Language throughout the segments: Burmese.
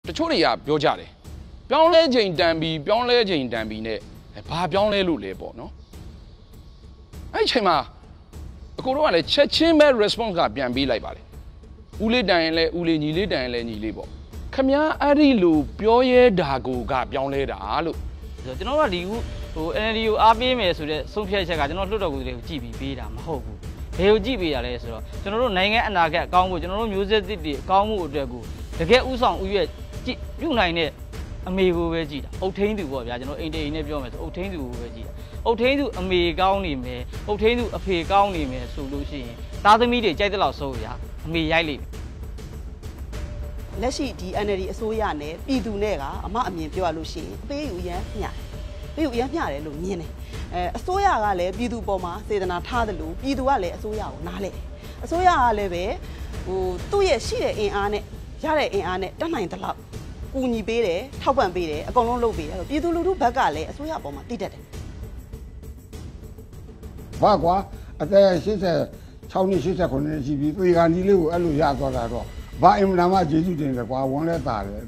တချို့တွေကပြောကြတယ်ပြောင်းလဲချိန်တန်ပြီးပြောင်းလဲချိန်တန်ပြီးနဲ့ဘာပြောင်းလဲလို့လဲပေါ့နော်အဲ့ချိန်မှာအကိုတို့ကလည်းချက်ချင်းပဲ response ကပြန်ပေးလိုက်ပါလေဦးလေးတိုင်ရင်လဲဦးလေးညီလေးတိုင်ရင်လဲညီလေးပေါ့ခမားအဲ့ဒီလိုပြောရဲတာကိုကပြောင်းလဲတာလို့ကျွန်တော်ကဒီဟို NLD ကိုအားပေးမယ်ဆိုတဲ့ဆုံးဖြတ်ချက်ကကျွန်တော်လွှတ်တော်ကိုယ်တွေကိုကြည့်ပြီးပေးတာမဟုတ်ဘူးဘယ်ကိုကြည့်ပေးရလဲဆိုတော့ကျွန်တော်တို့နိုင်ငံအနာဂတ်အကောင်းဖို့ကျွန်တော်တို့မျိုးဆက်သစ်တွေအကောင်းမှုအတွက်ကိုတကယ်ဥဆောင်ဥရွက်ပြုနိုင်တဲ့အမေကိုပဲကြည့်တာအုတ်ထင်းသူပေါ့ဗျာကျွန်တော်အိမ်တိန်နဲ့ပြောမယ်ဆိုအုတ်ထင်းသူကိုပဲကြည့်တာအုတ်ထင်းသူအမေကောင်းနေမယ်အုတ်ထင်းသူအဖေကောင်းနေမယ်ဆိုလို့ရှိရင်သားသမီးတွေကြိုက်တဲ့လောက်ဆုံးဗျာအမေရိုက်လိမ့်မယ်လက်ရှိဒီ NLD အစိုးရနဲ့ပြည်သူနဲ့ကအမအမြင်ပြောရလို့ရှိရင်အပေးယူရမ်းမျှပေးယူရမ်းမျှတယ်လို့မြင်တယ်အစိုးရကလည်းပြည်သူပေါ်မှာစေတနာထားတယ်လို့ပြည်သူကလည်းအစိုးရကိုနားလဲအစိုးရကလည်းပဲဟိုသူ့ရဲ့ရှိတဲ့အင်အားနဲ့ရတဲ့အင်အားနဲ့တတ်နိုင်တဲ့လောက်ကူညီပေးတယ်ထောက်ပံ့ပေးတယ်အကုန်လုံးလုပ်ပေးတယ်ပြည်သူလူထုဘက်ကလည်းအစိုးရပေါ်မှာတည်တတ်တယ်ဘာကွာအသက်86နှစ်89နှစ်ရှိပြီသေကန်ကြီးလေးကိုအဲ့လိုရသွားတာတော့ဘာအင်မတန်မှကျေးဇူးတင်တယ်ကွာဝမ်းလဲတာတယ်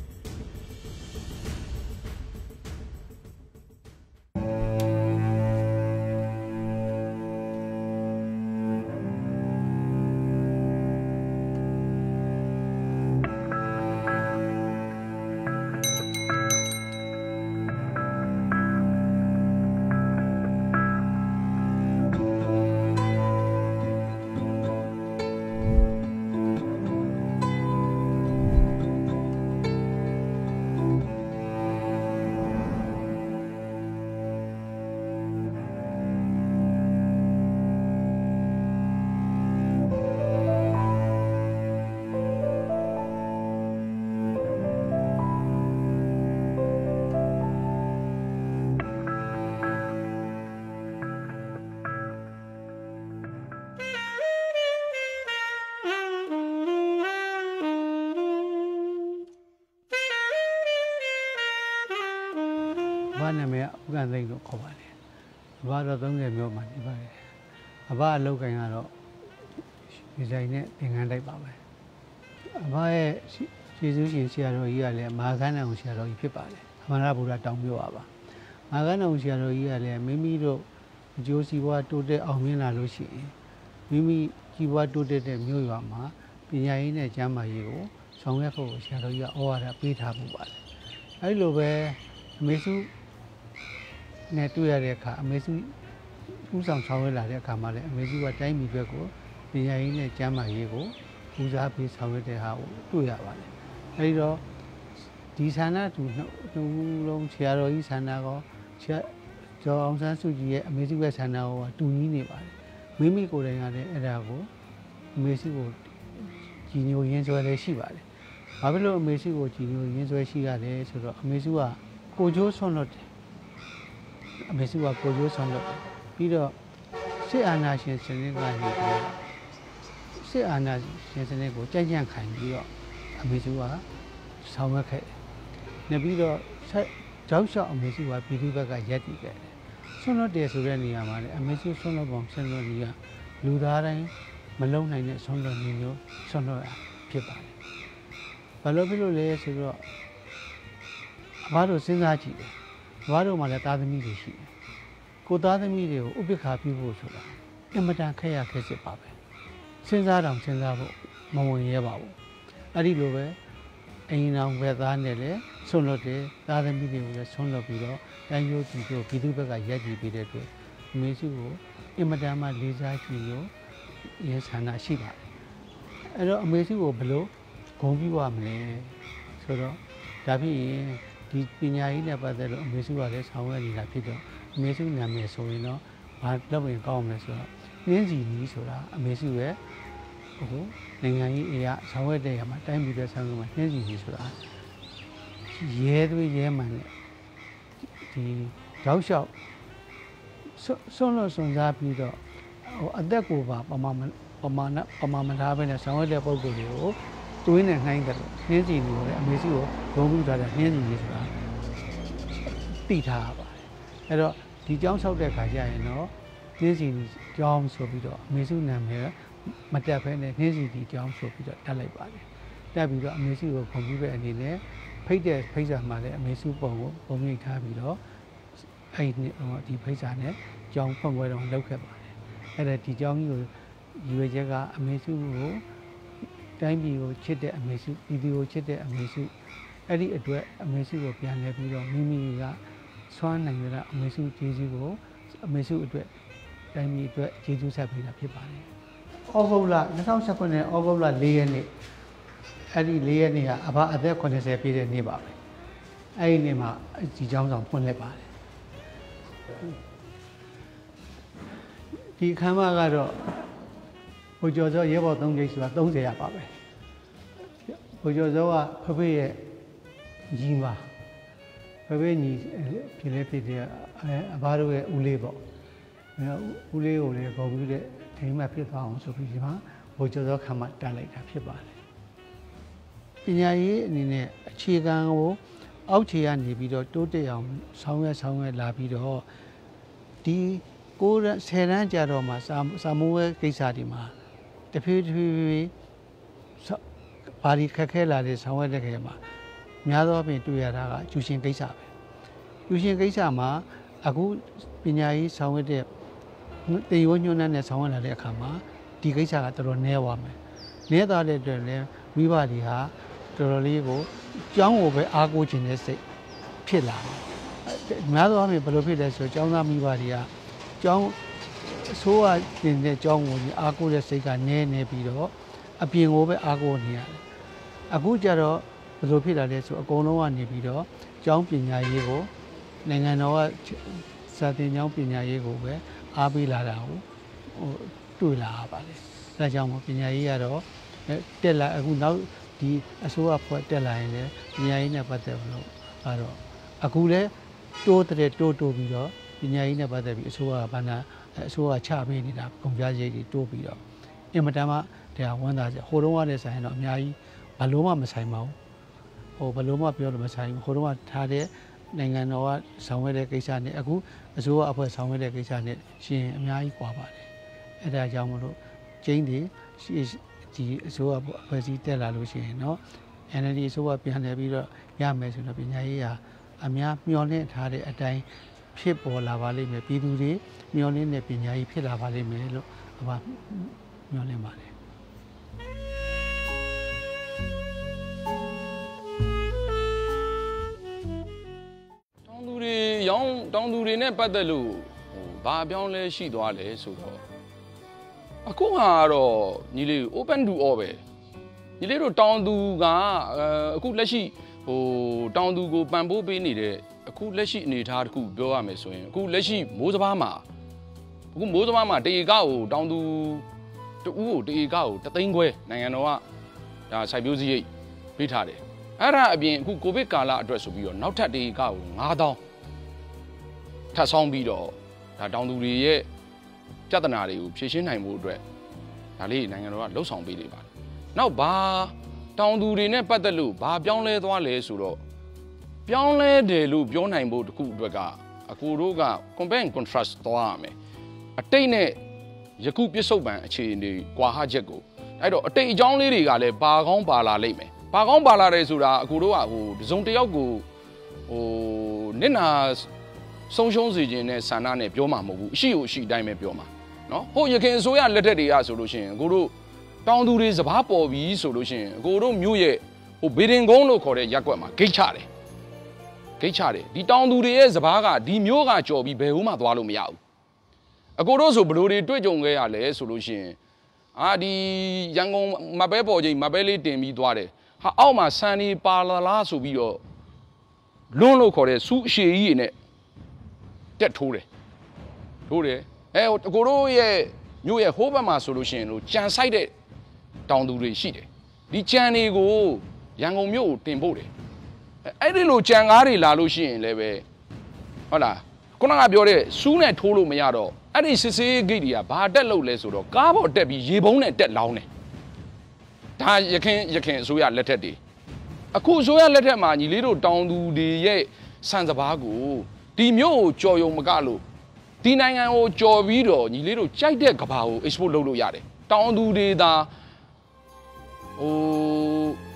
ဘာနာမည်ဥက္ကဋ္ဌသိန်းလို့ခေါ်ပါလေအဘတော့30မျိုးမှနေပါတယ်အဘအလုပ်ကိုင်ကတော့ဒီဇိုင်းနဲ့သင်္ကန်းတိုက်ပါပဲအဘရဲ့ကျေးဇူးရှင်ဆရာတော်ကြီးကလည်းမဟာကန်းအောင်ဆရာတော်ကြီးဖြစ်ပါတယ်အမရဗုဒ္ဓတောင်ပြောပါမဟာကန်းအောင်ဆရာတော်ကြီးကလည်းမိမိတို့အကျိုးစီးပွားတိုးတက်အောင်မြင်လာလို့ရှိရင်မိမိကြီးပွားတိုးတက်တဲ့မြို့ရွာမှာပညာရေးနဲ့ကျန်းမာရေးကိုဆောင်ရွက်ဖို့ဆရာတော်ကြီးကဩဝါဒပေးထားမှုပါတယ်အဲဒီလိုပဲအမေစုနဲ့တွေ့ရတဲ့အခါအမေစုဥဆောင်ဆောင်ရွက်လာတဲ့အခါမှာလည်းအမေစုကတိုင်းပြည်ဘက်ကိုပညာရေးနဲ့ကျန်းမာရေးကိုဦးစားပေးဆောင်ရွက်တဲ့ဟာကိုတွေ့ရပါတယ်အဲဒီတော့ဒီဌာနသူလုံးဆရာတော်ကြီးဌာနကောဆရာကျော်အောင်ဆန်းစုကြည်ရဲ့အမေစုရဲ့ဌာနကိုတူညီနေပါတယ်မိမိကိုယ်တိုင်ကလည်းအဲ့ဒါကိုအမေစုကိုကြီးညိုရင်းစွဲလည်းရှိပါတယ်ဘာဖြစ်လို့အမေစုကိုကြီးညိုရင်းစွဲရှိရတယ်ဆိုတော့အမေစုကကိုကျိုးဆွန့်လွတ်တယ်အမေစုကကိုကျိုးဆွန့်လွတ်တယ်ပြီးတော့စစ်အာဏာရှင်စနစ်ကနေပြီးစစ်အာဏာရှင်စနစ်ကိုကြိုက်ကြံ့ခိုင်ပြီးတော့အမေစုကဆောင်ရွက်ခဲ့တယ်။နောက်ပြီးတော့ကြောက်လျှောက်အမေစုကပြည်သူဘက်ကရက်တည်ခဲ့တယ်။ဆွန့်လွတ်တယ်ဆိုတဲ့နေရာမှာလည်းအမေစုဆွန့်လွတ်ပုံဆွန့်လွတ်နည်းကလူသားတိုင်းမလုံနိုင်တဲ့ဆွန့်လွတ်နည်းမျိုးဆွန့်လွတ်ရဖြစ်ပါတယ်။ဘာလို့ဖြစ်လို့လဲဆိုတော့အဘတို့စဉ်းစားကြည့်တယ်။အဘတို့မှလည်းသားသမီးတွေရှိတယ်။ကိုသားသမီးတွေကိုဥပိ္ပခာပြုဖို့ဆိုတာအင်မတန်ခက်ရခက်စစ်ပါပဲ။စဉ်းစားတောင်စဉ်းစားဖို့မဝင်ရဲပါဘူး။အဲ့ဒီလိုပဲအိမ်အောင်ပဲသားနဲ့လည်းဆွန့်လွတ်တယ်သားသမီးတွေကိုလည်းဆွန့်လွတ်ပြီးတော့တိုင်းရိုးပြည်သူပြည်သူဘက်ကရက်တည်ပြီးတဲ့အတွက်အမေစုကိုအင်မတန်မှလေးစားကြည့်လို့ရဲဆန္ဒရှိပါတယ်အဲ့တော့အမေစုကိုဘယ်လိုဂုဏ်ပြုရမလဲဆိုတော့ဒါဖြစ်ရင်ဒီပညာရေးနဲ့ပတ်သက်လို့အမေစုကလည်းဆောင်ရွက်နေတာဖြစ်တော့အမေစုနာမည်ဆိုရင်တော့ဘာလုပ်ရင်ကောင်းမလဲဆိုတော့နှင်းစီနီးဆိုတာအမေစုရဲ့ဟိုနိုင်ငံရေးအရာဆောင်ရွက်တဲ့နေရာမှာတိုင်းပြည်တဲ့ဆောင်ရွက်မှာနှင်းစီနီးဆိုတာရဲသွေးရဲမှန်နဲ့ဒီတောက်လျှောက်ဆွန့်လွတ်ဆွန့်စားပြီးတော့ဟိုအသက်ကိုပါပမာမထားဘဲနဲ့ဆောင်ရွက်တဲ့ပုံစံတွေကိုတွင်းနဲ့နှိုင်းတယ်နှင်းစီနီးကိုလည်းအမေစုကိုဂုဏ်ပြုထားတဲ့နှင်းစီနီးဆိုတာသိထားရပါတယ်အဲ့တော့ဒီကျောင်းဆောက်တဲ့ခါကျရင်တော့နှင်းစီနီးကျောင်းဆိုပြီးတော့အမေစုနာမည်မတက်ဖဲနဲ့နှင်းစီနီးကျောင်းဆိုပြီးတော့တက်လိုက်ပါတယ်တက်ပြီးတော့အမေစုကိုခွန်ပြုတဲ့အနေနဲ့ဖိတ်စာမှာလည်းအမေစုပုံကိုပုံရိပ်ထားပြီးတော့အဲ့ဒီဖိတ်စာနဲ့ကြောင်းဖွင့်ပွဲတော့လုပ်ခဲ့ပါတယ်အဲ့ဒါဒီကြောင်းကြီးကိုရွေချက်ကအမေစုကိုတိုင်းပြည်ကိုချစ်တဲ့အမေစုပြည်သူကိုချစ်တဲ့အမေစုအဲ့ဒီအတွက်အမေစုကိုပြန်လဲပြီးတော့မိမိကစွမ်းနိုင်တဲ့အမေစုကျေးဇူးကိုအမေစုအတွက်တိုင်းပြည်အတွက်ကျေးဇူးဆက်ပေးတာဖြစ်ပါတယ်။ဩဂုတ်လ2019ဩဂုတ်လ4ရက်နေ့အဲ့ဒီ4ရက်နေ့ကအဘအသက်80ပြည့်တဲ့နေ့ပါပဲ။အဲ့ဒီနေ့မှာဒီကျောင်းဆောင်ဖွင့်လိုက်ပါတယ်။ဒီအခမ်းအနားကတော့ဘိုးကျော်စောရဲဘော်3ကျိတ်ဆိုတာ30ရပါပဲ။ဘိုးကျော်စောကဖဖေရဲ့ညီမဖဖေညီဖြစ်တဲ့အဘတို့ရဲ့ဦးလေးပေါ့ဦးလေးကိုလည်းခေါ်ပြီးတဲ့ထိမ်းမှဖြစ်သွားအောင်ဆိုပြီးဒီမှာဘိုးကျော်စောခမ်းမှတက်လိုက်တာဖြစ်ပါတယ်ပညာရေးအနေနဲ့အခြေခံကိုအောက်ခြေကနေပြီးတော့တိုးတက်အောင်ဆောင်ရွက်လာပြီးတော့ဒီ10တန်းကြာတော့မှစာမိုးဝဲကိစ္စတွေမှာတဖြည်းဖြည်းဘာဒီခက်ခဲလာတဲ့ဆောင်ရွက်တဲ့ခေတ်မှာများသောအားဖြင့်တွေ့ရတာကကျူရှင်ကိစ္စပဲကျူရှင်ကိစ္စမှာအခုပညာရေးဆောင်ရွက်တဲ့တေယိုညွှန်းနှံ့နဲ့ဆောင်ရွက်လာတဲ့အခါမှာဒီကိစ္စကတော်တော်နည်းသွားမယ်နည်းသွားတဲ့အတွက်လည်းမိဘတွေဟာတော်တော်လေးကိုကျောင်းကိုပဲအားကိုးခြင်းနဲ့စိတ်ဖြစ်လာတယ်များသောအားဖြင့်ဘယ်လိုဖြစ်လဲဆိုတော့ကျောင်းသားမိဘတွေကကျောင်းအစိုးရတင်တဲ့ကျောင်းကိုအားကိုးတဲ့စိတ်ကနည်းနေပြီးတော့အပြင်ကိုပဲအားကိုးနေရတယ်အခုကျတော့ဘယ်လိုဖြစ်လာလဲဆိုအကုန်လုံးကနေပြီးတော့ကျောင်းပညာရေးကိုနိုင်ငံတော်ကစာသင်ကျောင်းပညာရေးကိုပဲအားပေးလာတာကိုတွေ့လာပါတယ်ဒါကြောင့်ပညာရေးကတော့တက်လာအခုနောက်ဒီအစိုးရဖွဲ့တက်လာရင်လည်းပညာရေးနဲ့ပတ်သက်လို့ကတော့အခုလည်းတိုးပြီးတော့ပညာရေးနဲ့ပတ်သက်ပြီးအစိုးရကဘာနာအစိုးရချပေးနေတာကုန်ကြမ်းရိတ်တွေတိုးပြီးတော့အင်မတန်မှတရားဝန်သားစဟိုတုန်းကလည်းဆိုင်တော့အများကြီးဘလို့မှမဆိုင်ပါဘူးဘလို့မှပြောလို့မဆိုင်ဘူးဟိုတုန်းကထားတဲ့နိုင်ငံတော်ကဆောင်ရွက်တဲ့ကိစ္စနဲ့အခုအစိုးရအဖွဲ့ဆောင်ရွက်တဲ့ကိစ္စနဲ့ရှင်အများကြီးကွာပါတယ်အဲဒါကြောင့်မလို့ကျင်းဒီဒီအစိုးရအဖွဲ့အစည်းတက်လာလို့ရှိရင်เนาะ NLD အစိုးရပြန်လည်ပြီးတော့ရမယ်ဆိုတော့ပညာရေးဟာအများမျှော်လင့်ထားတဲ့အတိုင်းဖြစ်ပေါ်လာပါလိမ့်မယ်ပြည်သူတွေမျှော်လင့်တဲ့ပညာရေးဖြစ်လာပါလိမ့်မယ်လို့မျှော်လင့်ပါတယ်တောင်သူတွေနဲ့ပတ်သက်လို့ဘာပြောင်းလဲရှိသွားလဲဆိုတော့အခုကတော့ညီလေး open to all ပဲညီလေးတို့တောင်သူကအခုလက်ရှိတောင်သူကိုပံ့ပိုးပေးနေတဲ့အခုလက်ရှိအနေအထားတစ်ခုပြောရမယ်ဆိုရင်အခုလက်ရှိမိုးစဘာမှာတရေကောက်ကိုတောင်သူတူကိုတရေကောက်ကို3သိန်းခွဲနိုင်ငံတော်ကဒါစိုက်ပျိုးစရိတ်ပေးထားတယ်အဲ့ဒါအပြင်အခုကိုဗစ်ကာလအတွက်ဆိုပြီးတော့နောက်ထပ်တရေကောက်ကို9000ထပ်ဆောင်ပြီးတော့ဒါတောင်သူတွေရဲ့ပြဿနာတွေကိုဖြေရှင်းနိုင်ဖို့အတွက်ဒါလေးနိုင်ငံတော်ကလှုပ်ဆောင်ပေးနေပါတယ်နောက်ဘာတောင်သူတွေနဲ့ပတ်သက်လို့ဘာပြောင်းလဲသွားလဲဆိုတော့ပြောင်းလဲတယ်လို့ပြောနိုင်ဖို့တခုအတွက်ကအကိုတို့က compare and contrast သွားရမယ်အတိတ်နဲ့ယခုပြစ္ဆုတ်ပံအခြေအနေကွာဟချက်ကိုအဲ့တော့အတိတ်အကြောင်းလေးတွေကလည်းပါကောင်းပါလာလိမ့်မယ်ပါကောင်းပါလာတယ်ဆိုတာအကိုတို့ကတစုံတစ်ယောက်ကိုနစ်နာဆုံးရှုံးစေခြင်းနဲ့ဆန္ဒနဲ့ပြောမှာမဟုတ်ဘူးအရှိကိုအရှိတိုင်းပဲပြောမှာနော်ဟိုရခင်အစိုးရလက်ထက်တွေကဆိုလို့ရှိရင်အကိုတို့တောင်သူတွေစဘာပေါ်ပြီးဆိုလို့ရှိရင်အကိုတို့မြို့ရဲ့ဘေဒင်ကုန်းလို့ခေါ်တဲ့ရပ်ကွက်မှာဂိတ်ချတယ်ဒီတောင်သူတွေရဲ့စဘာကဒီမြို့ကကြော်ပြီးဘယ်ဟုတ်မှသွားလို့မရဘူးအကိုတို့ဆိုဘလို့တွေတွေ့ကြုံခဲ့ရလဲဆိုလို့ရှိရင်ဒီရန်ကုန်မပဲပေါ်ချိန်မပဲလေးတင်ပြီးသွားတယ်ဟာအောက်မှာဆန်နေပါလာလားဆိုပြီးတော့လွန်းလို့ခေါ်တဲ့စူးအရှည်ကြီးတွေနဲ့တက်ထိုးတယ်အကိုတို့ရဲ့မြို့ရဲ့ဟိုးဘက်မှာဆိုလို့ရှိရင်ကြံဆိုင်တဲ့တောင်သူတွေရှိတယ်ဒီကြံတွေကိုရန်ကုန်မြို့ကိုတင်ပို့တယ်အဲ့ဒီလိုကြံကားတွေလာလို့ရှိရင်လည်းပဲဟုတ်လားခုနကပြောတဲ့စူးနဲ့ထိုးလို့မရတော့အဲ့ဒီစစ်စေးဂိတ်တွေကဘာတက်လို့လဲဆိုတော့ကားပေါ်တက်ပြီးရေပုံးနဲ့တက်လောင်းတယ်ဒါရခင်အစိုးရလက်ထက်တွေအခုအစိုးရလက်ထက်မှာညီလေးတို့တောင်သူတွေရဲ့စံစဘာကိုဒီမြို့ကိုကြော်ယုံမကလို့ဒီနိုင်ငံကိုကြော်ပြီးတော့ညီလေးတို့ကြိုက်တဲ့ကဘာကို export လုပ်လို့ရတယ်တောင်သူတွေသာ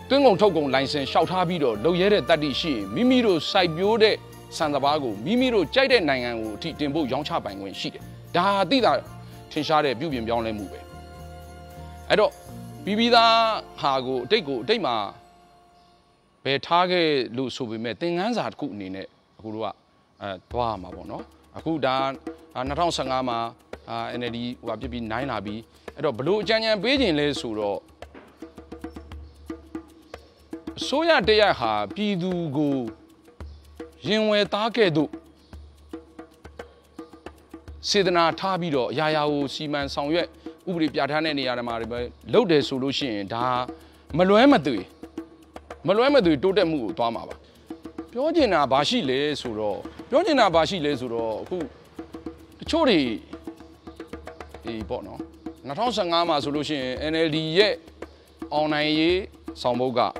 သွင်းကုန်ထုတ်ကုန်လိုင်စင်လျှောက်ထားပြီးတော့လုပ်ရဲတဲ့တတ်သိရှိရင်မိမိတို့စိုက်ပျိုးတဲ့စံစပါးကိုမိမိတို့ကြိုက်တဲ့နိုင်ငံကိုအထိတင်ဖို့ရောင်းချပိုင်ခွင့်ရှိတယ်ဒါဟာသိတာထင်ရှားတဲ့ပြုပြင်ပြောင်းလဲမှုပဲအဲ့တော့ပြီးသားဟာကိုအတိတ်မှာဘယ်ထားခဲ့လို့ဆိုပေမဲ့သင်ခန်းစာတစ်ခုအနေနဲ့အခုတို့ကသွားရမှာပေါ့နော်အခုဒါ2015မှာNLD ဟိုပြစ်ပြီးနိုင်လာပြီးအဲ့တော့ဘလို့အကြံဉာဏ်ပေးခြင်းလဲဆိုတော့အစိုးရတရက်ဟာပြည်သူကိုရင်ဝယ်သားခဲ့သို့စေတနာထားပြီးတော့အရာရာကိုစီမံဆောင်ရွက်ဥပဒေပြဋ္ဌာန်းတဲ့နေရာတွေမှာပဲလုပ်တယ်ဆိုလို့ရှိရင်ဒါမလွဲမသွေတိုးတက်မှုကိုသွားမှာပါပြောချင်တာဘာရှိလဲဆိုတော့အခုတချို့တွေဒီပေါ့နော်2015မှာဆိုလို့ရှိရင် NLD ရဲ့အောင်နိုင်ရေးဆောင်ဘုတ်က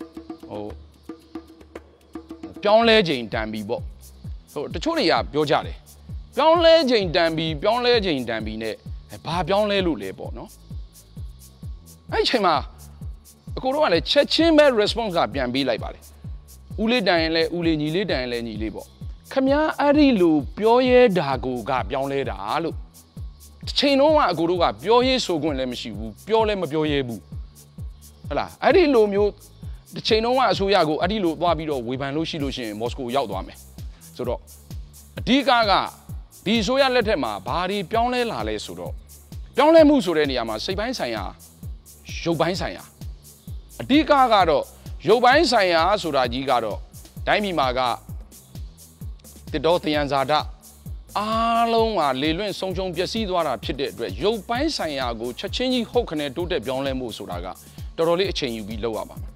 ပြောင်းလဲချိန်တန်ပြီပေါ့တချို့တွေကပြောကြတယ်ပြောင်းလဲချိန်တန်ပြီနဲ့ဘာပြောင်းလဲလို့လဲပေါ့နော်အဲ့ဒီချိန်မှာအကိုတို့ကလည်းချက်ချင်းပဲ response ကပြန်ပေးလိုက်ပါတယ်ဦးလေးတန်ရင်လဲဦးလေးညီလေးတန်ရင်လဲညီလေးပေါ့ခမည်းအဲ့ဒီလိုပြောရဲတာကိုကပြောင်းလဲတာလို့တစ်ချိန်လုံးကအကိုတို့ကပြောရေးဆိုခွင့်လည်းမရှိဘူးပြောလည်းမပြောရဲဘူးဟုတ်လားအဲ့ဒီလိုမျိုးတစ်ချိန်လုံးကအစိုးရကိုအဲ့ဒီလိုသွားပြီးတော့ဝေဖန်လို့ရှိလို့ရှိရင်မော်စကိုရောက်သွားမယ်ဆိုတော့အဓိကဒီအစိုးရလက်ထက်မှာဘာတွေပြောင်းလဲလာလဲဆိုတော့ပြောင်းလဲမှုဆိုတဲ့နေရာမှာစိတ်ပိုင်းဆိုင်ရာရုပ်ပိုင်းဆိုင်ရာအဓိကကတော့ရုပ်ပိုင်းဆိုင်ရာဆိုတာကြီးကတော့တိုင်းပြည်မှာကတစ်တော်သယံဇာတအားလုံးကလေလွင့်ဆုံးရှုံးပျက်စီးသွားတာဖြစ်တဲ့အတွက်ရုပ်ပိုင်းဆိုင်ရာကိုချက်ချင်းကြီးဟုတ်ခနဲ့တိုးတက်ပြောင်းလဲမှုဆိုတာကတော်တော်လေးအချိန်ယူပြီးလုပ်ရပါမယ်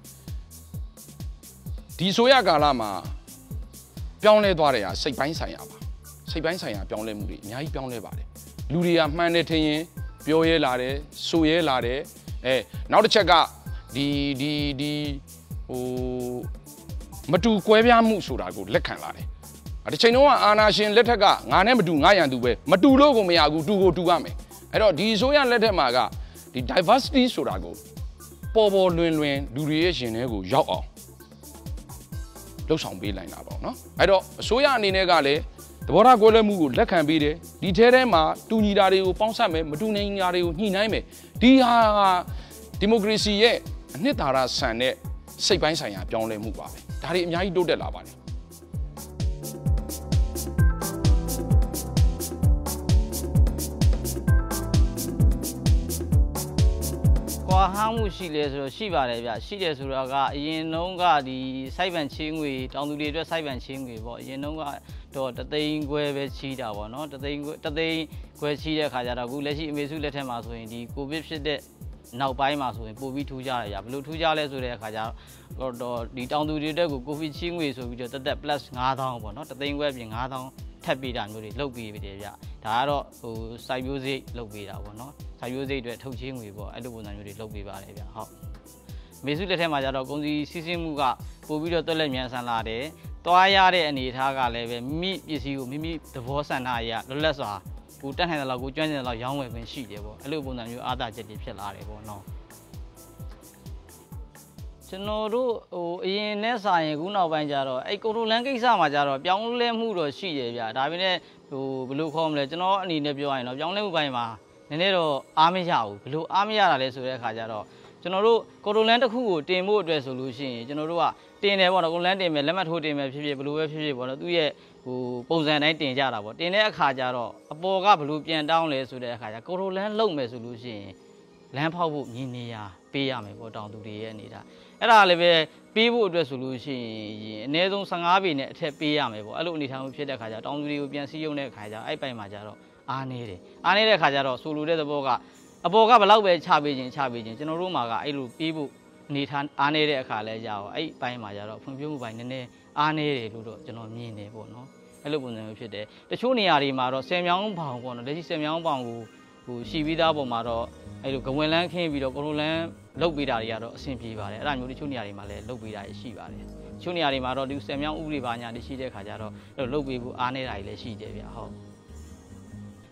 ဒီဆိုရကာလမှာပြောင်းလဲသွားတဲ့ဟာစိတ်ပိုင်းဆိုင်ရာပါစိတ်ပိုင်းဆိုင်ရာပြောင်းလဲမှုတွေအများကြီးပြောင်းလဲပါတယ်လူတွေကမှန်တယ်ထင်ရင်ပြောရဲလာတယ်ဆိုရဲလာတယ်နောက်တစ်ချက်ကမတူကွဲပြားမှုဆိုတာကိုလက်ခံလာတယ်ဒီချိန်တုန်းကအာနာရှင်လက်ထက်ကငါနဲ့မတူငါရန်သူပဲမတူလို့ကိုမရဘူးတူကိုတူရမယ်အဲ့တော့ဒီအစိုးရလက်ထက်မှာကဒီ diversity ဆိုတာကိုပေါ်လွင်လူတွေရဲ့ရှင်ထဲကိုရောက်အောင်လှုပ်ဆောင်ပေးနိုင်တာပေါ့နော်အဲ့တော့အစိုးရအနေနဲ့ကလည်းသဘောထားကွဲလွဲမှုကိုလက်ခံပေးတယ်ဒီထဲမှာတူညီတာတွေကိုပေါင်းစပ်မယ်မတူညီတာတွေကိုညှိနှိုင်းမယ်ဒီဟာဒီမိုကရေစီရဲ့အနှစ်သာရဆန်တဲ့စိတ်ပိုင်းဆိုင်ရာပြောင်းလဲမှုပါပဲဒါတွေအများကြီးတိုးတက်လာပါတယ်ကွာဟမှုရှိလဲဆိုတော့ရှိပါတယ်ဗျရှိတယ်ဆိုတော့ကအရင်နှုန်းကဒီစိုက်ပန်ချင်းငွေတောင်သူတွေအတွက်စိုက်ပန်ချင်းငွေပေါ့အရင်နှုန်းကတော့3သိန်းခွဲပဲချီးတာပေါ့နော်3သိန်းခွဲချီးတဲ့ခါကျတော့အခုလက်ရှိအမေစုလက်ထက်မှာဆိုရင်ဒီကိုဗစ်ဖြစ်တဲ့နောက်ပိုင်းမှာဆိုရင်ပို့ပြီးထူးကြရဘယ်လိုထူးကြလဲဆိုတဲ့အခါကျတော့ဒီတောင်သူတွေအတွက်ကိုကိုဗစ်ချင်းငွေဆိုပြီးတော့တက် plus 9000ပေါ့နော်3သိန်းခွဲပြင်9000ထပ်ပေးတာမျိုးတွေလုပ်ပေးတယ်ဗျဒါကတော့စိုက်ပျိုးစိတ်လုပ်ပေးတာပေါ့နော်စိုက်ပျိုးစိတ်အတွက်ထုတ်ချင်းငွေပေါ့အဲ့လိုပုံစံမျိုးတွေလုပ်ပေးပါတယ်ဗျဟုတ်မေစုလက်ထက်မှာကျတော့ကုန်စည်စီးဆင်းမှုကပို့ပြီးတော့တွက်လက်မြန်ဆန်လာတယ်တွားရတဲ့အနေအထားကလည်းပဲမိပစ္စည်းကိုမိသဘောဆန္ဒအရလွတ်လပ်စွာကိုတက်နိုင်တဲ့လောက်ကိုကျွမ်းကျင်တဲ့လောက်ရောင်းဝယ်ခွင့်ရှိတယ်ပေါ့အဲ့လိုပုံစံမျိုးအားသာချက်တွေဖြစ်လာတယ်ပေါ့နော်ကျွန်တော်တို့အရင်နဲ့စာရင်ခုနောက်ပိုင်းကျတော့အဲ့ကုန်ထုတ်လန်းကိစ္စမှာကျတော့ပြောင်းလဲမှုတော့ရှိတယ်ဗျဒါပေမဲ့ဘယ်လိုခေါ်မလဲကျွန်တော်အနေနဲ့ပြောရရင်တော့ပြောင်းလဲမှုပိုင်းမှာနည်းနည်းတော့အားမရဘူးဘယ်လိုအားမရတာလဲဆိုတဲ့အခါကျတော့ကျွန်တော်တို့ကုန်ထုတ်လန်းတစ်ခုကိုတင်ဖို့အတွက်ဆိုလို့ရှိရင်ကျွန်တော်တို့ကတင်တယ်ပေါ့နော်ကုန်လန်းတင်မယ်လက်မှတ်ထိုးတင်မယ်ဖြစ်ဖြစ်ဘယ်လိုပဲဖြစ်ဖြစ်ပေါ့နော်သူ့ရဲ့ပုံစံတိုင်းတင်ကြတာပေါ့တင်တဲ့အခါကျတော့အပေါ်ကဘယ်လိုပြန်တောင်းလဲဆိုတဲ့အခါကျကုန်ထုတ်လန်းလုံမယ်ဆိုလို့ရှိရင်လမ်းဖောက်ဖို့မြင်နေရပေးရမယ်ပေါ့တောင်သူတွေရဲ့နေတာအဲ့ဒါလည်းပဲပေးဖို့အတွက်ဆိုလို့ရှိရင်အနည်းဆုံး15ပေနဲ့အထက်ပေးရမယ်ပေါ့အဲ့လိုအနေထားမျိုးဖြစ်တဲ့အခါကျတောင်သူတွေကိုပြန်စည်းရုံးတဲ့အခါကျအဲ့ပိုင်မှာကျတော့အားနေတယ်အားနေတဲ့အခါကျတော့ဆိုလိုတဲ့သဘောကအပေါ်ကဘယ်လောက်ပဲချပေးခြင်းကျွန်တော်တို့မှာကအဲ့လိုပေးဖို့အနေထားအားနေတဲ့အခါလဲကြတော့အဲ့ပိုင်းမှာကျတော့ဖွံ့ဖြိုးမှုပိုင်းနည်းနည်းအားနေတယ်လို့တော့ကျွန်တော်မြင်တယ်ပေါ့နော်အဲ့လိုပုံစံမျိုးဖြစ်တယ်တချို့နေရာတွေမှာတော့10မြောင်းပေါင်ပေါ့နော်လက်ရှိ10မြောင်းပေါင်ကိုရှိပြီးသားပုံမှာတော့အဲ့လိုကဝင်လန်းခင်းပြီးတော့ကိုလိုလန်းလုတ်ပေးတာတွေကတော့အဆင်ပြေပါတယ်အဲ့ဒါမျိုးတချို့နေရာတွေမှာလည်းလုတ်ပေးတာရှိပါတယ်တချို့နေရာတွေမှာတော့ဒီ10မြောင်းဥပဒေပါညာတွေရှိတဲ့ခါကျတော့လုတ်ပေးဖို့အားနေတာတွေလည်းရှိတယ်ဗျဟုတ်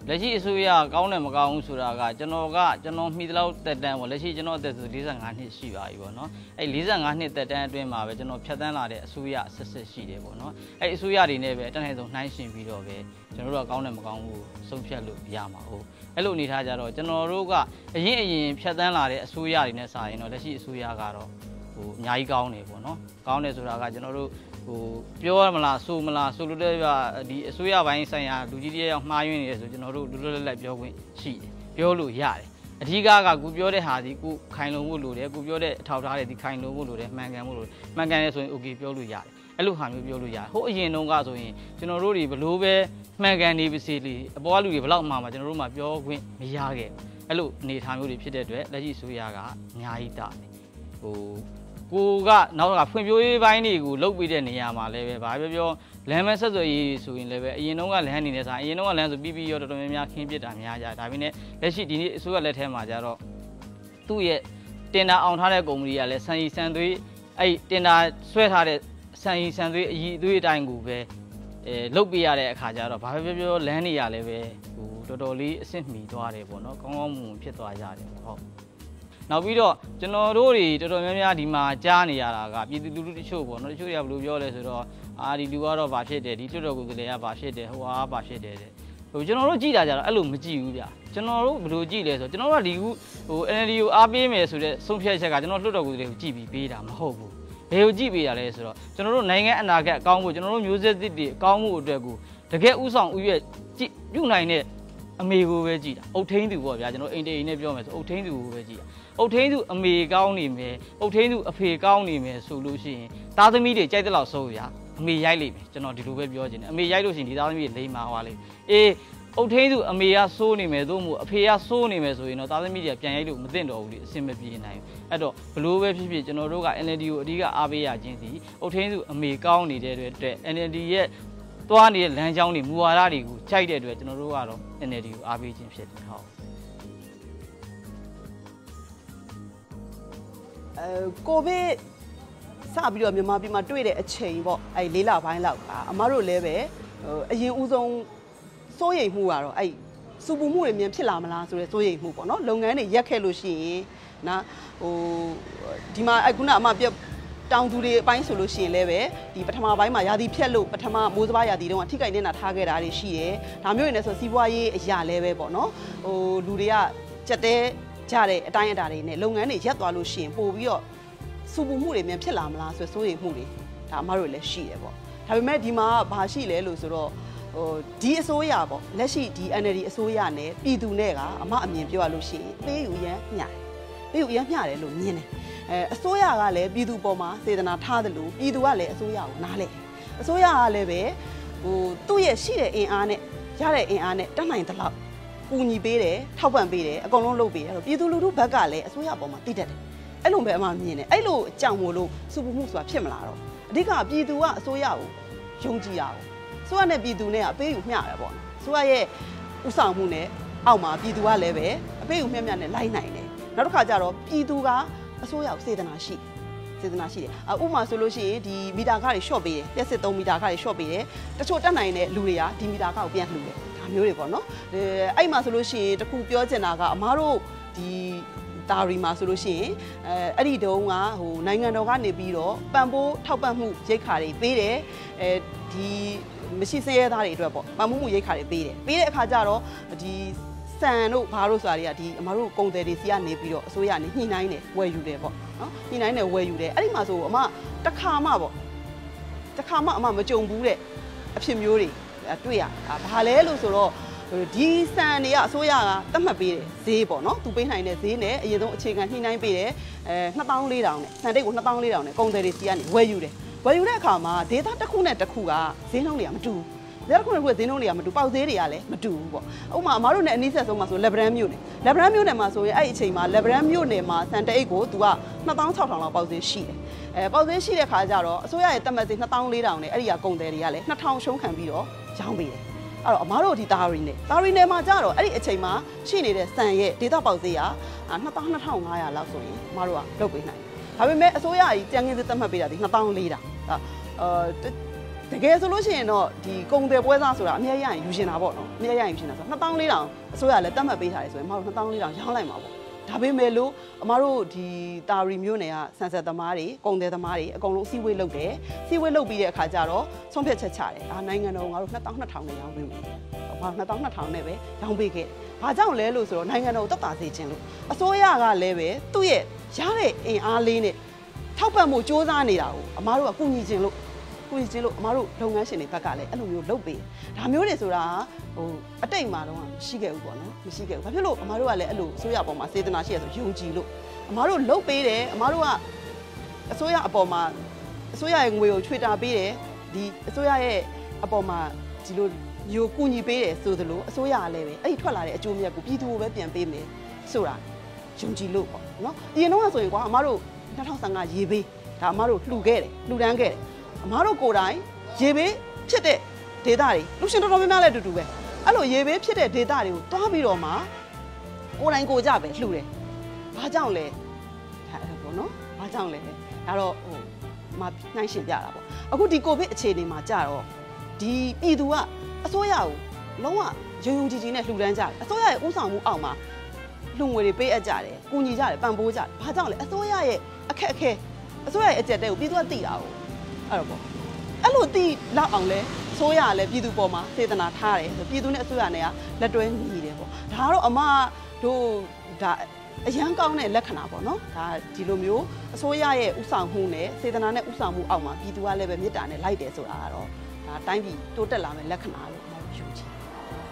လက်ရှိအစိုးရကောင်းတယ်မကောင်းဘူးဆိုတာကကျွန်တော်မှီတဲ့လောက်တက်တန်းပေါ့လက်ရှိကျွန်တော်အသက်ဆို45နှစ်ရှိပါပြီပေါ့နော်အဲ့45နှစ်တက်တန်းအတွင်းမှာပဲကျွန်တော်ဖြတ်သန်းလာတဲ့အစိုးရဆက်ရှိတယ်ပေါ့နော်အဲ့အစိုးရတွေနဲ့ပဲတန်းနိုင်ဆုံးနှိုင်းယှဉ်ပြီးတော့ပဲကျွန်တော်တို့ကကောင်းတယ်မကောင်းဘူးဆုံးဖြတ်လို့ရမှာဟုတ်အဲ့လိုအနေထားကြတော့ကျွန်တော်တို့ကအရင်ဖြတ်သန်းလာတဲ့အစိုးရတွေနဲ့စာရင်တော့လက်ရှိအစိုးရကတော့အများကြီးကောင်းတယ်ပေါ့နော်ကောင်းတယ်ဆိုတာကကျွန်တော်တို့ပြောရမလားဆိုလို့တဲ့ဒီအစိုးရပိုင်းဆိုင်ရာလူကြီးတွေရောက်မှားယွင်းနေတယ်ဆိုကျွန်တော်တို့လွတ်လွတ်လပ်လပ်ပြောခွင့်ရှိတယ်ပြောလို့ရတယ်အဓိကကိုပြောတဲ့ဟာဒီကိုခိုင်လုံဖို့လိုတယ်ကိုပြောတဲ့အထောက်ထားတဲ့ဒီခိုင်လုံဖို့လိုတယ်မှန်ကန်ဖို့လိုတယ်မှန်ကန်တယ်ဆိုရင် okay ပြောလို့ရတယ်အဲ့လိုဟာမျိုးပြောလို့ရတယ်ဟိုအရင်တုန်းကဆိုရင်ကျွန်တော်တို့တွေဘလို့ပဲမှန်ကန်နေပါစေလေအပေါ်ကလူတွေဘလောက်မှကျွန်တော်တို့မှပြောခွင့်မရခဲ့အဲ့လိုအနေထားမျိုးတွေဖြစ်တဲ့အတွက်လက်ရှိအစိုးရကအများကြီးတာတယ်ကိုကနောက်ကဖွံ့ဖြိုးရေးပိုင်းတွေကိုလုပ်ပြီးတဲ့နေရာမှာလည်းပဲဘာပြောလမ်းမဆက်သွယ်ရေးဆိုရင်လည်းပဲအရင်တုန်းကလမ်းအနေနဲ့ဆိုင်အရင်တုန်းကလမ်းဆိုပြီးရောတော်တော်များများခင်းပစ်တာများကြဒါပေမဲ့လက်ရှိဒီနေ့အစိုးရလက်ထဲမှာကြတော့သူ့ရဲ့တင်တာအောင်ထားတဲ့ကုမ္ပဏီကလည်းစံရီစံသွေးအဲ့တင်တာဆွဲထားတဲ့စံရီစံသွေးအည်အသွေးအတိုင်းကိုပဲလုပ်ပြရတဲ့အခါကျတော့ဘာပြောလမ်းနေရလည်းပဲတော်တော်လေးအဆင့်မီသွားတယ်ပေါ့နော်ကောင်းကောင်းမွန်ဖြစ်သွားကြတယ်ပေါ့ဟုတ်နောက်ပြီးတော့ကျွန်တော်တို့တွေတော်တော်များများဒီမှာကြားနေရတာကပြည်သူလူထုတချို့ပေါ့နော်တချို့တွေကဘယ်လိုပြောလဲဆိုတော့ဒီလူကတော့ဘာဖြစ်တယ်ဒီလွတ်တော်ကိုယ်စားလှယ်ကဘာဖြစ်တယ်ဟိုဟာဘာဖြစ်တယ်တဲ့ကျွန်တော်တို့ကြည့်တာကြတော့အဲ့လိုမကြည့်ဘူးဗျကျွန်တော်တို့ဘယ်လိုကြည့်လဲဆိုတော့ကျွန်တော်တို့ကဒီNLD ကိုအားပေးမယ်ဆိုတဲ့ဆုံးဖြတ်ချက်ကကျွန်တော်လွတ်တော်ကိုယ်စားလှယ်ကိုကြည့်ပြီးပေးတာမဟုတ်ဘူးဘယ်ကိုကြည့်ပေးရလဲဆိုတော့ကျွန်တော်တို့နိုင်ငံအနာဂတ်အကောင်းဖို့ကျွန်တော်တို့မျိုးဆက်သစ်တွေအကောင်းမှုအတွက်ကိုတကယ်ဥဆောင်ဥရွက်ပြုနိုင်တဲ့အမေကိုပဲကြည့်တာအုတ်ထင်းသူပေါ့ဗျာကျွန်တော်အိမ်တိန်နဲ့ပြောမယ်ဆိုအုတ်ထင်းသူကိုပဲကြည့်တာအုတ်ထင်းသူအမေကောင်းနေမယ်အုတ်ထင်းသူအဖေကောင်းနေမယ်ဆိုလို့ရှိရင်သားသမီးတွေကြိုက်တဲ့လောက်စိုးဗျာအမေရိုက်လိမ့်မယ်ကျွန်တော်ဒီလိုပဲပြောချင်တယ်အမေရိုက်လို့ရှိရင်ဒီသားသမီးတွေလိမ့်မာသွားလိမ့်အေးအုတ်ထင်းသူအမေကစိုးနေမယ်သို့မဟုတ်အဖေကစိုးနေမယ်ဆိုရင်တော့သားသမီးတွေကပြန်ရိုက်လို့မသိတော့ဘူးလေအဆင်မပြေနိုင်ဘူးအဲ့တော့ဘလို့ပဲဖြစ်ဖြစ်ကျွန်တော်တို့က NLD ကိုအဓိကအားပေးရခြင်းစီအုတ်ထင်းသူအမေကောင်းနေတဲ့အတွက် NLD ရဲ့သွားနေတဲ့လမ်းကြောင်းတွေမူဝါဒတွေကိုခြိုက်တဲ့အတွက်ကျွန်တော်တို့ကတော့ NLD ကိုအားပေးခြင်းဖြစ်တယ်ဟုတ်ကိုဗစ်စပြီးတော့မြန်မာပြည်မှာတွေ့တဲ့အချိန်ပေါ့အဲ့၄လပိုင်းလောက်ကအမတို့လည်းပဲအရင်ဦးဆုံးစိုးရိမ်မှုကတော့အဲ့စူပူမှုတွေမြန်ဖြစ်လာမလားဆိုတဲ့စိုးရိမ်မှုပေါ့နော်လုပ်ငန်းတွေရက်ခဲ့လို့ရှိရင်နော်ဒီမှာခုနအမပြတောင်သူတွေအပိုင်းဆိုလို့ရှိရင်လည်းပဲဒီပထမပိုင်းမှာယာတီဖြက်လို့ပထမမိုးစပါးယာတီတုန်းကထိခိုက်နေတာထားခဲ့တာတွေရှိတယ်ဒါမျိုးတွေနဲ့ဆိုစီးပွားရေးအရာလည်းပဲပေါ့နော်လူတွေကကြက်တဲကြတဲ့အတိုင်းအတာတွေနဲ့လုပ်ငန်းတွေရက်သွားလို့ရှိရင်ပို့ပြီးတော့စူပူမှုတွေမြန်ဖြစ်လာမလားဆိုစိုးရိမ်မှုတွေဒါအမတို့လည်းရှိတယ်ပေါ့ဒါပေမဲ့ဒီမှာဘာရှိလဲလို့ဆိုတော့ဒီအစိုးရပေါ့လက်ရှိဒီ NLD အစိုးရနဲ့ပြည်သူနဲ့ကအမအမြင်ပြောရလို့ရှိရင်ပေးယူရမ်းမျှတယ်ပေးယူရမ်းမျှတယ်လို့မြင်တယ်အစိုးရကလည်းပြည်သူပေါ်မှာစေတနာထားတယ်လို့ပြည်သူကလည်းအစိုးရကိုနားလဲအစိုးရကလည်းပဲသူ့ရဲ့ရှိတဲ့အင်အားနဲ့ရတဲ့အင်အားနဲ့တတ်နိုင်သလောက်ကူညီပေးတယ်ထောက်ပံ့ပေးတယ်အကုန်လုံးလုပ်ပေးတယ်ပြည်သူလူထုဘက်ကလည်းအစိုးရပေါ်မှာတည်တတ်တယ်အဲ့လိုပဲအမှမြင်တယ်အဲ့လိုအကြောင်းမို့လို့စူပူမှုဆိုတာဖြစ်မလာတော့အဓိကပြည်သူကအစိုးရကိုယုံကြည်ရအောင်အစိုးရနဲ့ပြည်သူနဲ့ကအပေးယူမျှတယ်ပေါ့နော်အစိုးရရဲ့ဥဆောင်မှုနဲ့အောက်မှာပြည်သူကလည်းပဲအပေးယူမျှမျှနဲ့လိုက်နိုင်တယ်နောက်တစ်ခါကျတော့ပြည်သူကအစိုးရကိုစေတနာရှိတယ်ဥပမာဆိုလို့ရှိရင်ဒီမီတာခါတွေ short ပေးတယ်လက်စစ်3မီတာခါတွေ short ပေးတယ်တချို့တက်နိုင်တဲ့လူတွေကဒီမီတာခါကိုပြန်လှူတယ်ဒါမျိုးတွေပေါ့နော်အဲ့မှာဆိုလို့ရှိရင်တခုပြောချင်တာကအမားတို့ဒီတာရီမှာဆိုလို့ရှိရင်အဲ့ဒီတုန်းကနိုင်ငံတော်ကနေပြီးတော့ပံ့ပိုးထောက်ပံ့မှုရိတ်ခါတွေပေးတယ်ဒီမရှိစရဲသားတွေအတွက်ပေါ့ပံ့ပိုးမှုရိတ်ခါတွေပေးတယ်ပေးတဲ့အခါကျတော့ဒီစံတို့ဘာလို့ဆိုတာတွေကဒီအမတို့ကုန်တယ်တွေစီကနေပြီးတော့အစိုးရကနေညှိနှိုင်းတယ်ဝယ်ယူတယ်ပေါ့နော်ညှိနှိုင်းတယ်ဝယ်ယူတယ်အဲ့ဒီမှာဆိုအမတစ်ခါမှအမမကြုံဘူးတဲ့အဖြစ်မျိုးတွေတွေ့ရဘာလဲလို့ဆိုတော့ဒီစံတွေကအစိုးရကသတ်မှတ်ပေးတယ်ဈေးပေါ့နော်သူပေးနိုင်တဲ့ဈေးနဲ့အရင်ဆုံးအခြေခံညှိနှိုင်းပေးတယ်2400နဲ့စံတိတ်ကို2400နဲ့ကုန်တယ်တွေစီကနေဝယ်ယူတယ်ဝယ်ယူတဲ့အခါမှာဒေတာတစ်ခုနဲ့တစ်ခုကဈေးနှုန်းတွေကမတူဘူးဈေးတစ်ခုနဲ့တစ်ခုဈေးနှုန်းတွေကမတူပေါက်ဈေးတွေကလည်းမတူဘူးပေါ့ဥပမာအမားတို့နဲ့အနည်းဆက်ဆုံးမှာဆိုလက်ဗရန်မြို့နယ်မှာဆိုရင်အဲ့ဒီအချိန်မှာလက်ဗရန်မြို့နယ်မှာစံတိတ်ကိုသူက2600လောက်ပေါက်ဈေးရှိတယ်ပေါက်ဈေးရှိတဲ့ခါကျတော့အစိုးရရဲ့တတ်မှတ်ဈေး2400နဲ့အဲ့ဒီကကုန်တယ်တွေကလည်း2000ရှုံးခံပြီးတော့ရောင်းပေးတယ်အဲ့တော့အမားတို့ဒီတာရီနယ်မှာကြတော့အဲ့ဒီအချိန်မှာရှိနေတဲ့စံရဲ့ဒေတာပေါက်ဈေးက2500လောက်ဆိုရင်အမားတို့ကလုပ်ပေးနိုင်တယ်ဒါပေမဲ့အစိုးရကြီးကြံငင်းသတ်မှတ်ပေးတာဒီ2400 တကယ်ဆိုလို့ရှိရင်တော့ဒီကုန်တယ်ပွဲစားဆိုတာအများကြီးရရင်ယူရှင်တာပေါ့နော်အများကြီးရရင်ယူရှင်တာဆို2400အစိုးရလည်းတတ်မှတ်ပေးထားတယ်ဆိုရင်အမတို့2400ရောင်းလိုက်မှာပေါ့ဒါပေမဲ့လို့အမတို့ဒီတာရီမျိုးနယ်ကဆန်ဆက်သမားတွေကုန်တယ်သမားတွေအကုန်လုံးစီဝေးလုပ်တယ်စီဝေးလုပ်ပြီးတဲ့အခါကျတော့ဆုံးဖြတ်ချက်ချတယ်ဒါနိုင်ငံတော်ငါတို့2200နဲ့ရောင်းပေးမယ်ဘာ2200နဲ့ပဲရောင်းပေးခဲ့ဘာကြောင့်လဲလို့ဆိုတော့နိုင်ငံတော်ကိုတက်တာစေခြင်းလို့အစိုးရကလည်းပဲသူ့ရဲ့ရတဲ့အင်အားလေးနဲ့ထောက်ပံ့မှုစ조사နေတာကိုအမတို့ကကူညီခြင်းလို့အမတို့လုပ်ငန်းရှင်တွေဘက်ကလည်းအဲ့လိုမျိုးလုပ်ပေးဒါမျိုးတွေဆိုတာဟိုအတိတ်မှာတော့မရှိခဲ့ဘူးပေါ့နော်မရှိခဲ့ဘူးဘာဖြစ်လို့အမတို့ကလည်းအဲ့လိုအစိုးရအပေါ်မှာစေတနာရှိရဆိုယုံကြည်လို့အမတို့လုပ်ပေးတယ်အမတို့ကအစိုးရအပေါ်မှာအစိုးရရဲ့ငွေကိုချွေတာပေးတယ်ဒီအစိုးရရဲ့အပေါ်မှာဒီလိုမျိုးကူညီပေးတယ်ဆိုသလိုအစိုးရကလည်းပဲအဲ့ဒီထွက်လာတဲ့အကျိုးမြတ်ကိုပြည်သူကိုပဲပြန်ပေးမယ်ဆိုတာယုံကြည်လို့ပေါ့နော်အရင်တော့ဆိုရင်ကွာအမတို့2015ရေပေးဒါအမတို့လှူခဲ့တယ်လှူဒန်းခဲ့တယ်အမားတို့ကိုယ်တိုင်ရေဘေးဖြစ်တဲ့ဒေတာတွေလူရှင်တော်တော်များများလည်းတူတူပဲအဲ့လိုရေဘေးဖြစ်တဲ့ဒေတာတွေကိုတွားပြီးတော့မှကိုယ်တိုင်ကိုကြပဲလှူတယ်ဘာကြောင့်လဲဒါအဲ့ပေါ့နော်ဘာကြောင့်လဲဒါတော့ဟိုမနှိုင်းရှင်ပြတာပေါ့အခုဒီကိုဗစ်အခြေအနေမှာကြာတော့ဒီပြည်သူကအစိုးရကိုလုံးဝယုံယုံကြည်ကြည်နဲ့လှူဒန်းကြတယ်အစိုးရရဲ့ဥဆောင်မှုအောက်မှာလှူငွေတွေပေးအပ်ကြတယ်ကူညီကြတယ်ပံ့ပိုးကြတယ်ဘာကြောင့်လဲအစိုးရရဲ့အခက်အခဲအစိုးရရဲ့အကြက်တဲကိုပြည်သူကသိတာကိုအဲ့တော့ပေါ့အဲ့လိုတိလောက်အောင်လဲဆိုရလဲပြည်သူပေါ်မှာစေတနာထားတယ်ဆိုပြည်သူနဲ့အစိုးရနဲ့ကလက်တွဲညီတယ်ပေါ့ဒါကတော့အမတို့ဒါအရန်ကောင်းတဲ့လက္ခဏာပေါ့နော်ဒါဒီလိုမျိုးအစိုးရရဲ့ဥဆောင်မှုနဲ့စေတနာနဲ့ဥဆောင်မှုအောက်မှာပြည်သူကလည်းပဲမေတ္တာနဲ့လိုက်တယ်ဆိုတာကတော့ဒါတိုင်းပြည်တိုးတက်လာမယ့်လက္ခဏာလို့အမတို့ယူချင်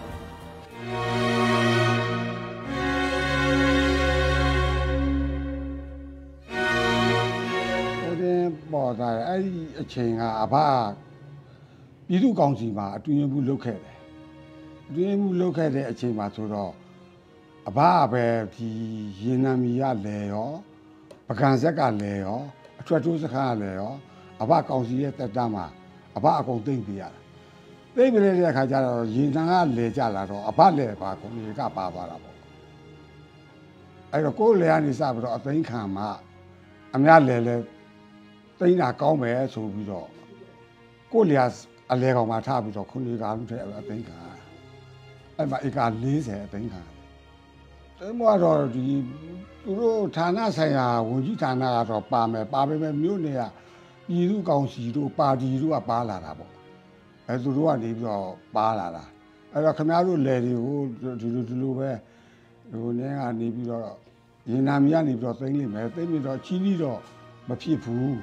ပေါ်တာအဲ့ဒီအချိန်ကအဘပြည်သူ့ကောင်စီမှာအတွင်းမှုလုပ်ခဲ့တယ်အတွင်းမှုလုပ်ခဲ့တဲ့အချိန်မှာဆိုတော့အဘပဲဒီရေနံမီရလဲရောပကံဆက်ကလဲရောအထွတ်တိုးစခန်းကလဲရောအဘကောင်စီရဲ့တက်တာမှာအဘအကုန်သိမ့်ပြရတာသိမ့်ပြတဲ့အခါကျတော့ရေနံကလဲကြလာတော့အဘလဲပါကွန်မြူကပါသွားတာပေါ့အဲ့တော့ကိုယ်လဲကနေစပြီးတော့အသိခံမှာအများလဲသိန်းတာကောင်းမယ်ဆိုပြီးတော့ကိုလျာအလဲကောင်မှာထားပြီးတော့ခုနေကားလို့တဲ့အသိခံအဲ့မှာဧက40အသိခံတယ်မတော့ဒီသူတို့ဌာနဆိုင်ရာဝန်ကြီးဌာနကတော့ပါမယ်ပါပေမဲ့မြို့နယ်ကပြည်သူ့ကောင်စီတို့ပါတီတို့ကပါလာတာပေါ့အဲသူတို့ကနေပြီးတော့ပါလာတာအဲ့တော့ခင်ဗျားတို့လယ်တွေကိုဒီလိုပဲဟိုနည်းကနေပြီးတော့ရင်နာမီကနေပြီးတော့သိမ့်လိမ့်မယ်သိမ့်ပြီးတော့ချီးပြီးတော့မဖြစ်ဘူး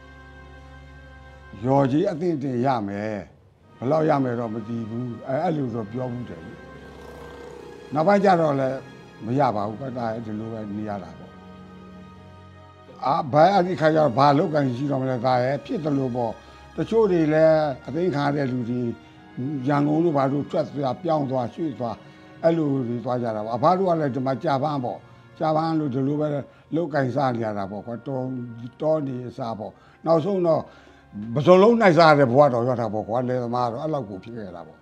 ရော်ကြီးအသင့်တင်ရမယ်ဘယ်လောက်ရမယ်တော့မသိဘူးအဲ့လိုတော့ပြောဘူးတယ်နောက်ပိုင်းကျတော့လည်းမရပါဘူးကတည်းကဒီလိုပဲနေရတာပေါ့ဘာအဲ့ဒီခါကျတော့ဘာလောက်ကန်ရှိတော့မလဲဒါရဲ့ဖြစ်တယ်လို့ပေါ့တချို့တွေလည်းအသိခံရတဲ့လူတွေရန်ကုန်တို့ဘာတို့ထွက်သွားပြောင်းသွားရွှေ့သွားအဲ့လိုတွေသွားကြတာပေါ့အဘတို့ကလည်းဒီမှာကြာပန်းပေါ့ကြာပန်းလို့ဒီလိုပဲလောက်ကန်စားနေရတာပေါ့ကွာတော်နေစားပေါ့နောက်ဆုံးတော့ပစုံလုံးနိုင်စားတဲ့ဘဝတော်ရောက်တာပေါ့ကွာလေသမားတော့အဲ့လောက်ကိုဖြစ်ခဲ့တာပေါ့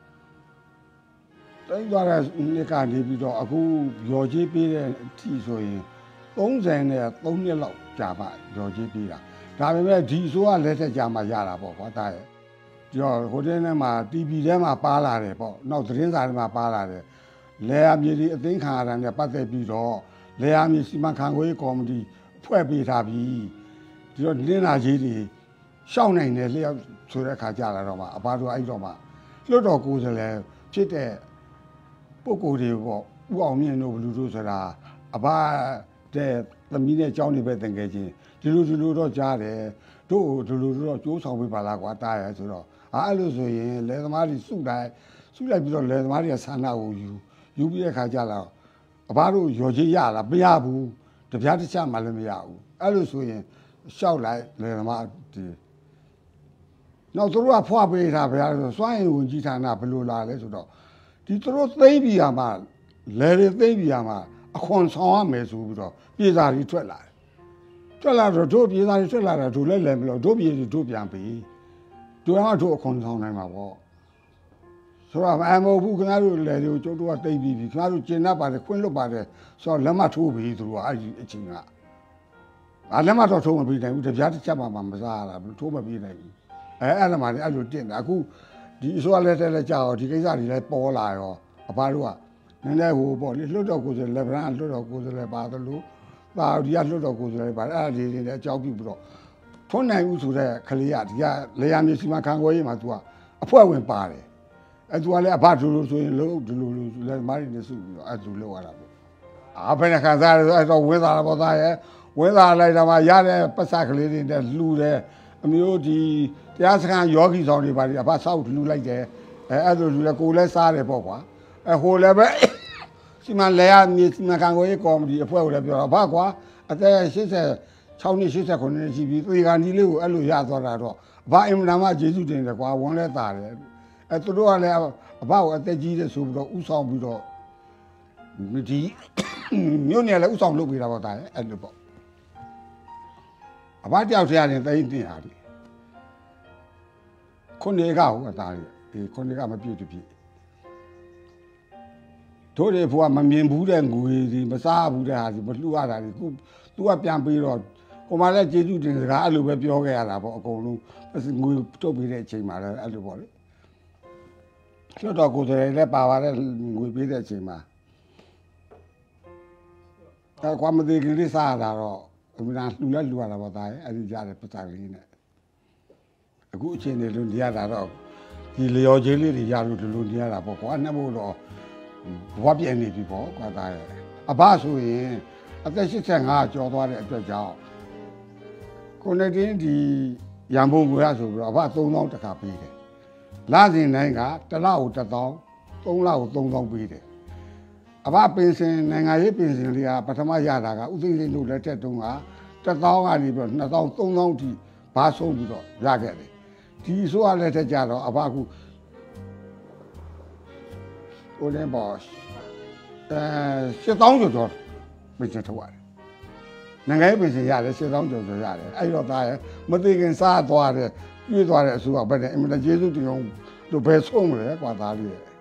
တိုင်းသွားတဲ့နေ့ကနေပြီးတော့အခုရော်ကြီးပေးတဲ့အထိဆိုရင်30နဲ့3နှစ်လောက်ကြာပါရော်ကြီးပေးတာဒါပေမဲ့ဒီအစိုးရလက်ထက်ကြာမှရတာပေါ့ကွာတားရဲ့ဒီတော့ဟိုတင်းထဲမှာ TV ထဲမှာပါလာတယ်ပေါ့နောက်သတင်းစာထဲမှာပါလာတယ်လေယာမြေဒီအသိခံရတာနဲ့ပတ်သက်ပြီးတော့လေယာမြေစီမံခန့်ခွဲရေးကော်မတီဖွဲ့ပေးထားပြီးဒီတော့လင်းလာကြီးတွေရှောင်းနိုင်တယ်လျှောက်ဆိုတဲ့အခါကြာလာတော့မှအဘတို့အဲ့တော့မှလွတ်တော်ကိုယ်စားလှယ်ဖြစ်တဲ့ပုဂ္ဂိုလ်တွေပေါ့ဥအောင်မြင့်တို့ဘလူတို့ဆိုတာအဘတဲ့သမီးနဲ့ကြောင်းနေပဲတင်ခဲ့ချင်းဒီလိုတော့ကြားတယ်တို့ဒီလိုတော့ကြိုးဆောင်ပေးပါလားကွာတားရဲဆိုတော့အဲ့လိုဆိုရင်လယ်သမားတွေစုလိုက်ပြီးတော့လယ်သမားတွေကဆန္ဒကိုယူပြီးတဲ့အခါကြာလာအဘတို့ရော်ကြီးရလားမရဘူးတပြားတစ်ချက်မှလည်းမရဘူးအဲ့လိုဆိုရင်ရှောက်လိုက်လယ်သမားဒီနောက်သူတို့ကဖွာပေးတာဗျာဆိုစွမ်းရည်ဝင်ကြီးဌာနဘယ်လိုလာလဲဆိုတော့ဒီသူတို့သိမ့်ပြီးရမှာလဲတွေသိမ့်ပြီးရမှာအခွန်ဆောင်ရမယ်ဆိုပြီးတော့ပြည်သားတွေထွက်လာတော့တို့ပြည်သားတွေထွက်လာတာတို့လည်းမလို့တို့ပြည်တွေတို့ပြန်ပြီးတို့ကတို့အခွန်ဆောင်နိုင်မှာပေါ့ဆိုတော့အမဟုတ်ဘူးခင်ဗျားတို့လဲတွေကိုကျုပ်တို့ကသိမ့်ပြီးခင်ဗျားတို့ကျင်납ပါတယ်ခွင့်လွတ်ပါတယ်ဆိုတော့လက်မထိုးပြီးသူတို့ကအဲ့ဒီအချိန်ကလက်မတော့ထိုးမပြီးနိုင်ဘူးတပြားတစ်ချက်မှမစားရတာထိုးမပြီးနိုင်ဘူးအဲ့ဒါမှလည်းအဲ့လိုတင်တာအခုဒီအစိုးရလက်ထက်လက်ကြောက်ဒီကိစ္စတွေလည်းပေါ်လာရောအဘတို့ကနည်းနည်းဟိုပေါ့လေလွတ်တော်ကိုယ်စားလက်ဗရန်လွတ်တော်ကိုယ်စားလည်းပါတယ်လို့ပါဒီကလွတ်တော်ကိုယ်စားလည်းပါတယ်အဲ့ဒါတွေလည်းအကြောက်ပြုပြီးတော့ထွန်းနိုင်ဦးဆိုတဲ့ကလေးကဒီကလေယာဉ်မျိုးစီမံခန့်ခွဲရေးမှာသူကအဖွဲဝင်ပါတယ်အဲ့သူကလည်းအဘဒူလို့ဆိုရင်လို့ဒူလို့လက်မားတွေနဲ့စုပြီးတော့အဲ့သူလောက်ရတာပေါ့ဘယ်နှခါစားလဲဆိုအဲ့တော့ဝင်းသားပေါ်သားရဲ့ဝင်းသားလိုက်တော့မှရတဲ့ပတ်စကလေးတွေနဲ့လှူတယ်အမျိုးဒီတရားစခန်းယောဂီဆောင်တွေပါတယ်အဘဆောက်လှူလိုက်တယ်အဲ့လိုလှူတယ်ကိုလည်းစားတယ်ပေါ့ကွာဟိုလည်းပဲစီမံလဲရမြေစီမံခန့်ခွဲရေးကော်မတီအဖွဲ့ကိုလည်းပြောတော့ဘာကွာအသက်86နှစ်89နှစ်ရှိပြီသေကန်ကြီးလေးကိုအဲ့လိုရသွားတာတော့ဘာအင်မတန်မှကျေးဇူးတင်တယ်ကွာဝန်းလဲတာတယ်သူတို့ကလည်းအဘကိုအသက်ကြီးတဲ့ဆိုပြီးတော့ဥဆောင်ပြီးတော့ဒီမြို့နယ်လည်းဥဆောင်လုပ်ပေးတာပေါ့တာရဲ့အဲ့လိုပေါ့အဘတယောက်တည်းရတယ်တိတ်တင်ရတယ်ခုနေကဟိုတာရဲ့ဒီခုနေကမပြည့်တပြည့်တို့တွေဘုရားမမြင်ဘူးတဲ့ငွေဒီမစားဘူးတဲ့ဟာဒီမလှူရတာဒီခုသူကပြန်ပြီးတော့ကိုမလည်းကျေးဇူးတင်စကားအဲ့လိုပဲပြောခဲ့ရတာပေါ့အကုန်လုံးငွေထုတ်ပေးတဲ့အချိန်မှာလည်းအဲ့လိုပေါ့လေကျွတ်တော်ကိုယ်တိုင်လည်းပါပါတဲ့ငွေပေးတဲ့အချိန်မှာကွာမသေးခင်လေးစားရတာတော့အမှန်လှူရတာပေါ့သားရဲ့အဲ့ဒီကြတဲ့ပတ်စံလေးနဲ့အခုအချိန်တွေလုံးနေရတာတော့ဒီလျော်ချင်းလေးတွေရလို့ဒီလိုနေရတာပေါ့ကွာနှက်ဖို့တော့ဘဝပြည့်နေပြီပေါ့ကွာသားရဲ့အဘဆိုရင်အသက်85ကျော်သွားတဲ့အတွက်ကြောင့်ကိုနေတင်းဒီရန်ပုံငွေရဆိုပြီးတော့အဘ3000တခါပေးတယ်လစဉ်တိုင်းကတစ်လကို1000 3လကို3000ပေးတယ်အဘပင်စင်နိုင်ငံရေးပင်စင်လေးကပထမရတာကဥသိန်းတို့လက်ထက်တုန်းက1000ကနေပြီးတော့2000 3000ထိဘာဆုံးပြီးတော့ရခဲ့တယ်ဒီဆိုရလက်ထက်ကြတော့အဘအခုဟိုလည်းပေါ့7000ကျော်ပင်စင်ထုတ်ရတယ်နိုင်ငံရေးပင်စင်ရတယ်7000ကျော်ရတယ်အဲ့တော့ဒါရဲ့မသိခင်စားသွားတယ်ပြည့်သွားတဲ့အစိုးရဘယ်နဲ့အင်မတန်ကျေးဇူးတင်အောင်တို့ဘယ်ဆုံးမလဲကွာသားလေး